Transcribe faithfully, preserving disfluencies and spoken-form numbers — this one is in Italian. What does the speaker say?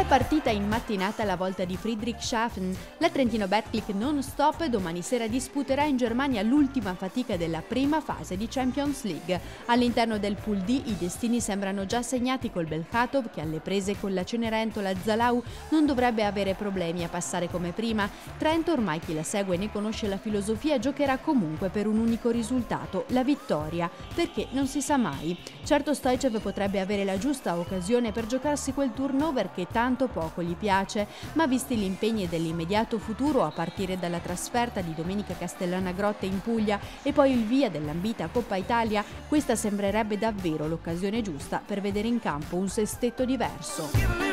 partita in mattinata alla volta di Friedrichshafen. La Trentino Betclic non stop domani sera disputerà in Germania l'ultima fatica della prima fase di Champions League. All'interno del Pool D i destini sembrano già segnati col Belchatov che alle prese con la Cenerentola Zalau non dovrebbe avere problemi a passare come prima. Trento, ormai chi la segue ne conosce la filosofia, giocherà comunque per un unico risultato, la vittoria, perché non si sa mai. Certo Stoicev potrebbe avere la giusta occasione per giocarsi quel turnover che tanto poco gli piace, ma visti gli impegni dell'immediato futuro a partire dalla trasferta di domenica Castellana Grotte in Puglia e poi il via dell'ambita Coppa Italia, questa sembrerebbe davvero l'occasione giusta per vedere in campo un sestetto diverso.